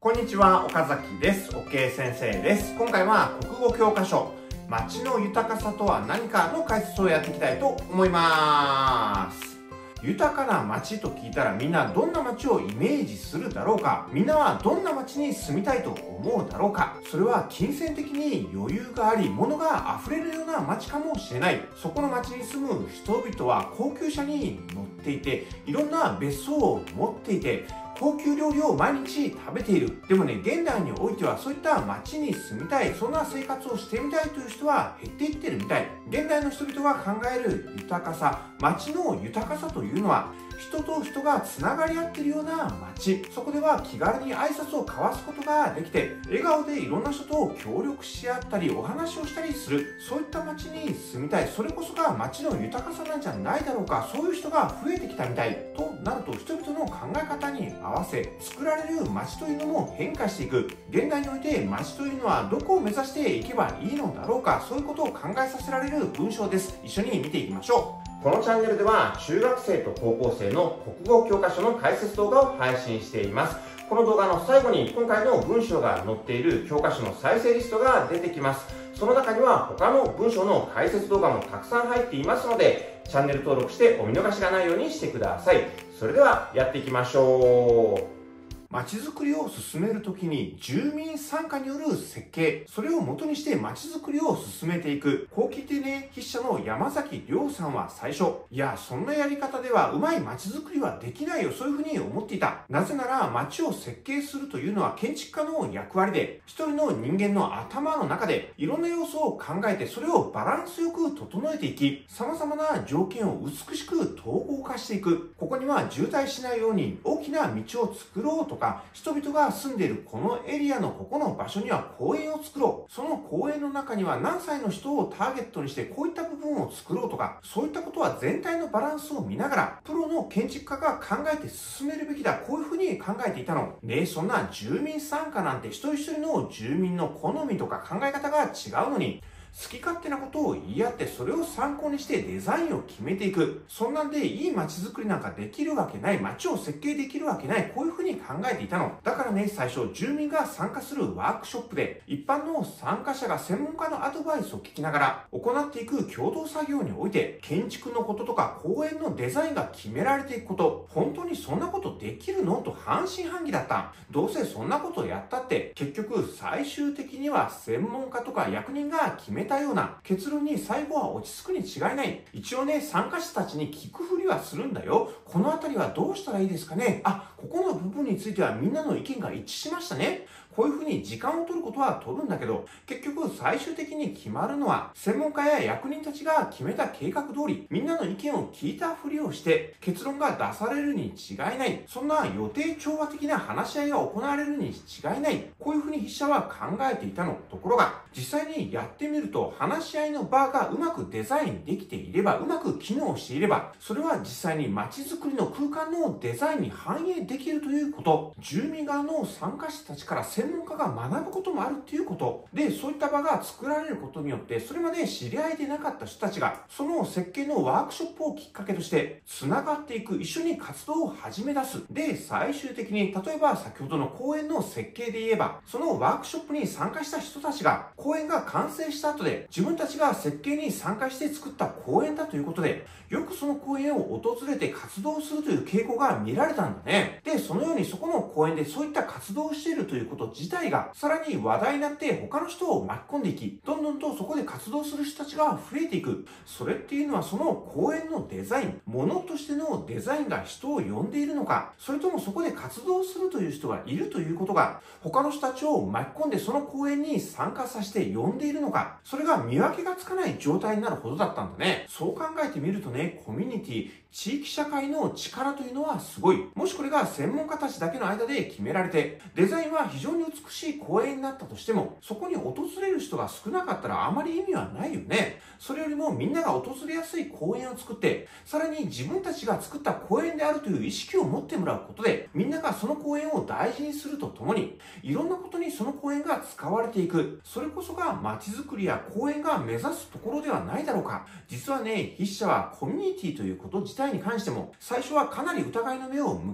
こんにちは、岡崎です。OK 先生です。今回は国語教科書、街の豊かさとは何かの解説をやっていきたいと思います。豊かな街と聞いたらみんなどんな街をイメージするだろうか？みんなはどんな街に住みたいと思うだろうか？それは金銭的に余裕があり、物が溢れるような街かもしれない。そこの街に住む人々は高級車に乗っていて、いろんな別荘を持っていて、高級料理を毎日食べている。でもね、現代においてはそういった街に住みたい、そんな生活をしてみたいという人は減っていってるみたい。現代の人々が考える豊かさ、街の豊かさというのは、人と人がつながり合っているような街。そこでは気軽に挨拶を交わすことができて、笑顔でいろんな人と協力し合ったり、お話をしたりする。そういった街に住みたい。それこそが街の豊かさなんじゃないだろうか。そういう人が増えてきたみたい。となると、人々の考え方に合わせ、作られる街というのも変化していく。現代において街というのはどこを目指していけばいいのだろうか。そういうことを考えさせられる文章です。一緒に見ていきましょう。このチャンネルでは中学生と高校生の国語教科書の解説動画を配信しています。この動画の最後に今回の文章が載っている教科書の再生リストが出てきます。その中には他の文章の解説動画もたくさん入っていますので、チャンネル登録してお見逃しがないようにしてください。それではやっていきましょう。街づくりを進めるときに住民参加による設計、それを元にして街づくりを進めていく。こう聞いてね、筆者の山崎亮さんは最初、いや、そんなやり方ではうまい街づくりはできないよ、そういうふうに思っていた。なぜなら街を設計するというのは建築家の役割で、一人の人間の頭の中でいろんな要素を考えて、それをバランスよく整えていき、様々な条件を美しく統合化していく。ここには渋滞しないように大きな道を作ろうとか、人々が住んでいるこのエリアのここの場所には公園を作ろう。その公園の中には何歳の人をターゲットにしてこういった部分を作ろうとか、そういったことは全体のバランスを見ながら、プロの建築家が考えて進めるべきだ。こういうふうに考えていたの。ねえ、そんな住民参加なんて一人一人の住民の好みとか考え方が違うのに、好き勝手なことを言い合ってそれを参考にしてデザインを決めていく。そんなんでいい街づくりなんかできるわけない。街を設計できるわけない。こういうふうに考えていたの。だからね、最初住民が参加するワークショップで一般の参加者が専門家のアドバイスを聞きながら行っていく共同作業において建築のこととか公園のデザインが決められていくこと。本当にそんなことできるのと半信半疑だった。どうせそんなことやったって結局最終的には専門家とか役人が決めたような結論に最後は落ち着くに違いない。一応ね、参加者たちに聞くふりはするんだよ。このあたりはどうしたらいいですかね？あ、ここの部分についてはみんなの意見が一致しましたね。こういうふうに時間を取ることは取るんだけど、結局最終的に決まるのは専門家や役人たちが決めた計画通り、みんなの意見を聞いたふりをして結論が出されるに違いない。そんな予定調和的な話し合いが行われるに違いない。こういうふうに筆者は考えていたの。ところが、実際にやってみると話し合いの場がうまくデザインできていれば、うまく機能していれば、それは実際に街づくりの空間のデザインに反映できるということ。住民側の参加者たちから専門家が学ぶこともあるっていうことで、そういった場が作られることによって、それまで知り合いでなかった人たちがその設計のワークショップをきっかけとしてつながっていく、一緒に活動を始め出す。で、最終的に例えば先ほどの公園の設計で言えば、そのワークショップに参加した人たちが公園が完成した後で自分たちが設計に参加して作った公園だということで、よくその公園を訪れて活動するという傾向が見られたんだね。で、そのようにそこの公園でそういった活動をしているということ自体がさらに話題になって他の人を巻き込んでいき、どんどんとそこで活動する人たちが増えていく。それっていうのはその公園のデザイン、ものとしてのデザインが人を呼んでいるのか、それともそこで活動するという人がいるということが他の人たちを巻き込んでその公園に参加させて呼んでいるのか、それが見分けがつかない状態になるほどだったんだね。そう考えてみるとね、コミュニティ、地域社会の力というのはすごい。もしこれが専門家たちだけの間で決められて、デザインは非常に美しい公園になったとしても、そこに訪れる人が少なかったらあまり意味はないよね。それよりもみんなが訪れやすい公園を作って、さらに自分たちが作った公園であるという意識を持ってもらうことで、みんながその公園を大事にするとともに、いろんなことにその公園が使われていく。それこそが街づくりや公園が目指すところではないだろうか。実はね、筆者はコミュニティということ自体に関しても、最初はかなり疑いの目を向けていた。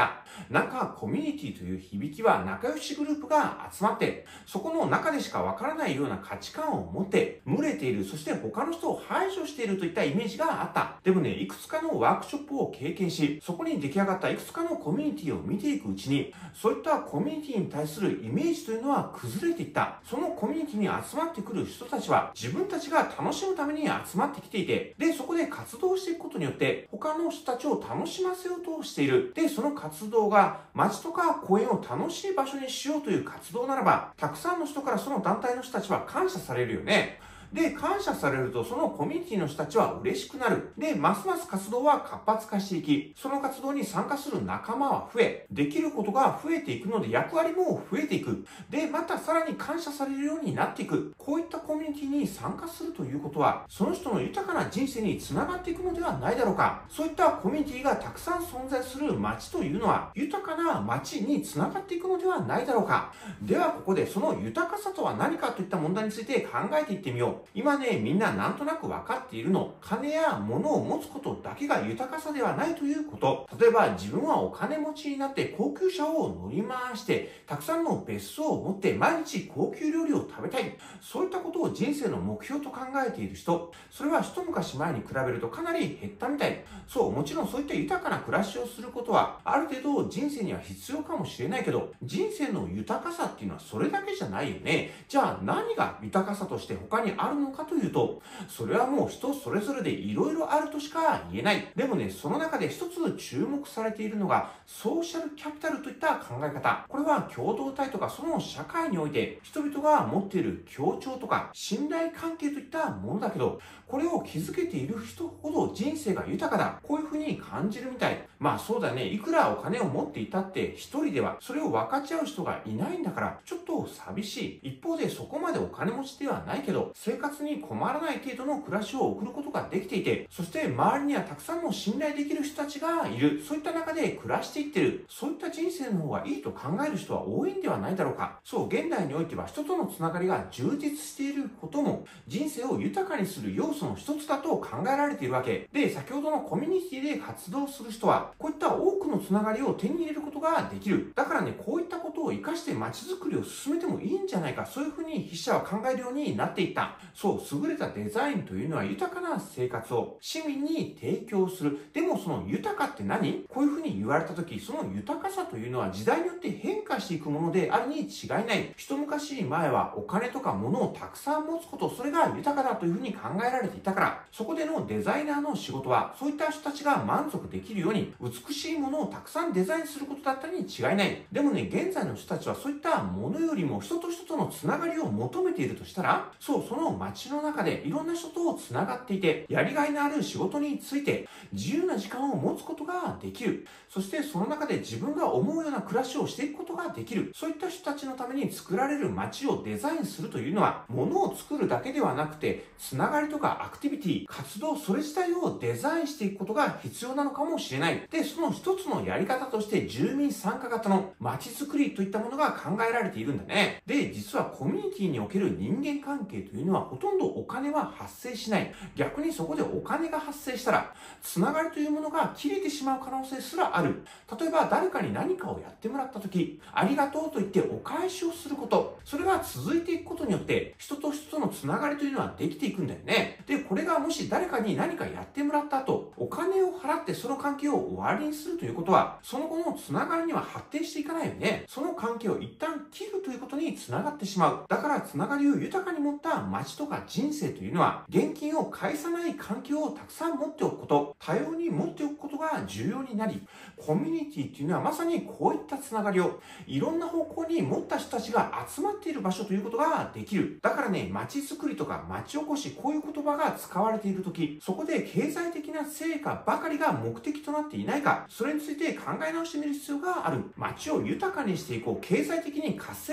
た。なんかコミュニティという響きは仲良しグループが集まって、そこの中でしかわからないような価値観を持って、群れている、そして他の人を排除しているといったイメージがあった。でもね、いくつかのワークショップを経験し、そこに出来上がったいくつかのコミュニティを見ていくうちに、そういったコミュニティに対するイメージというのは崩れていった。そのコミュニティに集まってくる人たちは、自分たちが楽しむために集まってきていて、で、そこで活動していくことによって、他の人たちを楽しませようとしている。で、その活動が街とか公園を楽しい場所にしようという活動ならば、たくさんの人からその団体の人たちは感謝されるよね。で、感謝されると、そのコミュニティの人たちは嬉しくなる。で、ますます活動は活発化していき、その活動に参加する仲間は増え、できることが増えていくので、役割も増えていく。で、またさらに感謝されるようになっていく。こういったコミュニティに参加するということは、その人の豊かな人生につながっていくのではないだろうか。そういったコミュニティがたくさん存在する街というのは、豊かな街につながっていくのではないだろうか。では、ここでその豊かさとは何かといった問題について考えていってみよう。今ね、みんななんとなく分かっているの。金や物を持つことだけが豊かさではないということ。例えば自分はお金持ちになって高級車を乗り回して、たくさんの別荘を持って毎日高級料理を食べたい。そういったことを人生の目標と考えている人、それは一昔前に比べるとかなり減ったみたい。そう、もちろんそういった豊かな暮らしをすることは、ある程度人生には必要かもしれないけど、人生の豊かさっていうのはそれだけじゃないよね。じゃあ何が豊かさとして他にあるのかというと、それはもう人それぞれで色々あるとしか言えない。でもね、その中で一つ注目されているのが、ソーシャルキャピタルといった考え方。これは共同体とかその社会において、人々が持っている協調とか信頼関係といったものだけど、これを築けている人ほど人生が豊かだ。こういう風に感じるみたい。まあそうだね、いくらお金を持っていたって一人ではそれを分かち合う人がいないんだから、ちょっと寂しい。一方でそこまでお金持ちではないけど、生活に困らない程度の暮らしを送ることができていて、そして周りにはたくさんの信頼できる人たちがいる。そういった中で暮らしていってる。そういった人生の方がいいと考える人は多いんではないだろうか。そう、現代においては人とのつながりが充実していることも、人生を豊かにする要素の一つだと考えられているわけ。で、先ほどのコミュニティで活動する人は、こういった多くのつながりを手に入れることができる。だからね、こういったことを活かして街づくりを進めてもいいんじゃないか。そういうふうに筆者は考えるようになっていった。そう、優れたデザインというのは豊かな生活を市民に提供する。でもその豊かって何？こういうふうに言われたとき、その豊かさというのは時代によって変化していくものであるに違いない。一昔前はお金とか物をたくさん持つこと、それが豊かだというふうに考えられていたから、そこでのデザイナーの仕事は、そういった人たちが満足できるように、美しいものをたくさんデザインすることだったに違いない。でもね、現在の人たちはそういったものよりも人と人とのつながりを求めているとしたら、そう、その街の中でいろんな人とつながっていて、やりがいのある仕事について、自由な時間を持つことができる。そしてその中で自分が思うような暮らしをしていくことができる。そういった人たちのために作られる街をデザインするというのは、物を作るだけではなくて、つながりとかアクティビティ、活動、それ自体をデザインしていくことが必要なのかもしれない。で、その一つのやり方として住民参加型の街づくりといったものが考えられているんだね。で、実はコミュニティにおける人間関係というのはほとんどお金は発生しない。逆にそこでお金が発生したら、つながりというものが切れてしまう可能性すらある。例えば誰かに何かをやってもらった時、ありがとうと言ってお返しをすること。それが続いていくことによって、人と人とのつながりというのはできていくんだよね。で、これがもし誰かに何かやってもらった後、お金を払ってその関係を終わりにするということは、その後のつながりには発展していかないよね。その関係を一旦切るということにつながってしまう。だからつながりを豊かに持った街とか人生というのは、現金を返さない環境をたくさん持っておくこと、多様に持っておくことが重要になり、コミュニティっていうのはまさにこういったつながりをいろんな方向に持った人たちが集まっている場所ということができる。だからね、街づくりとか街おこし、こういう言葉が使われているとき、そこで経済的な成果ばかりが目的となっていないか、それについて考え直してみる必要がある。街を豊かにしていこう、経済的に活性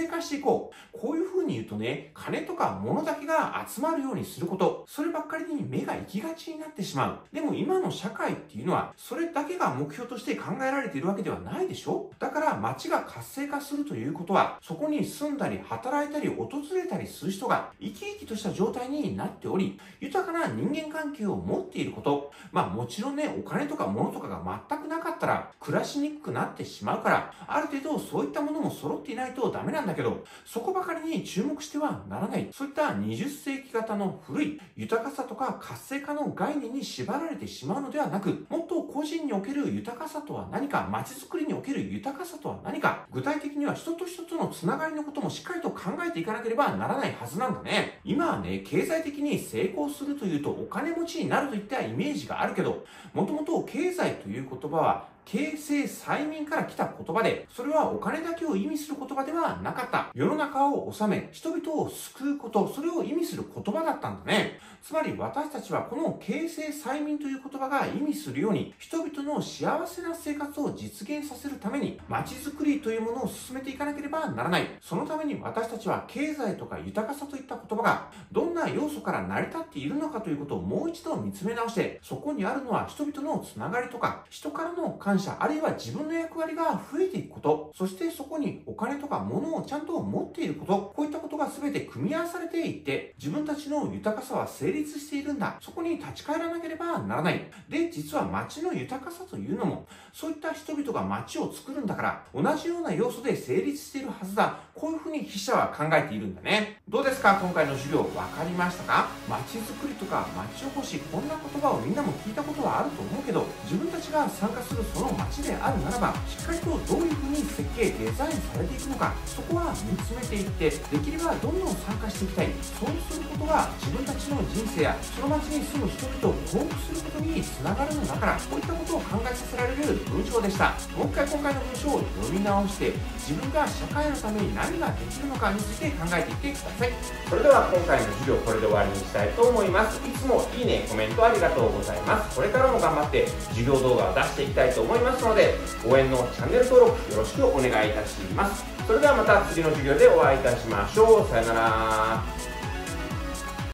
性化していこう。こういう風に言うとね、金とか物だけが集まるようにすること、そればっかりに目が行きがちになってしまう。でも今の社会っていうのは、それだけが目標として考えられているわけではないでしょ。だから街が活性化するということは、そこに住んだり働いたり訪れたりする人が生き生きとした状態になっており、豊かな人間関係を持っていること。もちろんね、お金とか物とかが全くなかったら暮らしにくくなってしまうから、ある程度そういったものも揃っていないとダメなんだけど、そこばかりに注目してはならない。そういった20世紀型の古い豊かさとか活性化の概念に縛られてしまうのではなく、もっと個人における豊かさとは何か、街づくりにおける豊かさとは何か、具体的には人と人とのつながりのこともしっかりと考えていかなければならないはずなんだね。今はね、経済的に成功するというとお金持ちになるといったイメージがあるけど、もともと経済という言葉は経世催眠から来た言葉で、それはお金だけを意味する言葉ではなかった。世の中を治め、人々を救うこと、それを意味する言葉だったんだね。つまり私たちはこの経世催眠という言葉が意味するように、人々の幸せな生活を実現させるために、街づくりというものを進めていかなければならない。そのために私たちは経済とか豊かさといった言葉が、どんな要素から成り立っているのかということをもう一度見つめ直して、そこにあるのは人々のつながりとか、人からの感謝、あるいは自分の役割が増えていくこと、そしてそこにお金とか物をちゃんと持っていること、こういったことが全て組み合わされていって、自分たちの豊かさは成立しているんだ。そこに立ち返らなければならない。で、実は街の豊かさというのも、そういった人々が街を作るんだから、同じような要素で成立しているはずだ。こういうふうに筆者は考えているんだね。どうですか？今回の授業分かりましたか？街づくりとか街おこし、こんな言葉をみんなも聞いたことはあると思うけど、自分たちが参加するその街であるならば、しっかりとどういうふうに設計、デザインされていくのか、そこは見つめていって、できればどんどん参加していきたい。そうすることが自分たちの人生やその街に住む人々を幸福することにつながるのだから、こういったことを考えさせられる文章でした。もう一回今回の文章を読み直して、自分が社会のために何ができるのかについて考えていってください。それでは今回の授業これで終わりにしたいと思います。いつもいいね、コメントありがとうございます。これからも頑張って授業動画を出していきたいと思いますので、応援のチャンネル登録よろしくお願いいたします。それではまた次の授業でお会いいたしましょう。さよなら。